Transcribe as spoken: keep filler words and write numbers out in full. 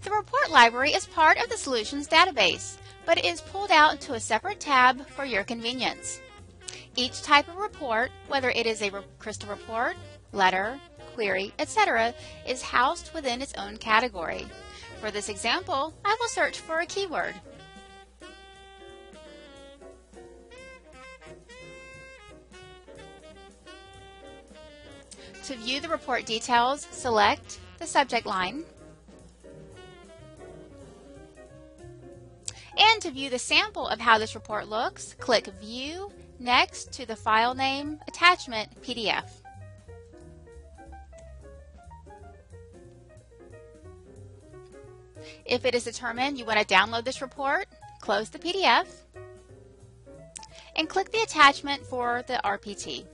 The report library is part of the Solutions database, but it is pulled out into a separate tab for your convenience. Each type of report, whether it is a crystal report, letter, query, et cetera, is housed within its own category. For this example, I will search for a keyword. To view the report details, select the subject line. And to view the sample of how this report looks, click View next to the file name attachment P D F. If it is determined you want to download this report, close the P D F and click the attachment for the R P T.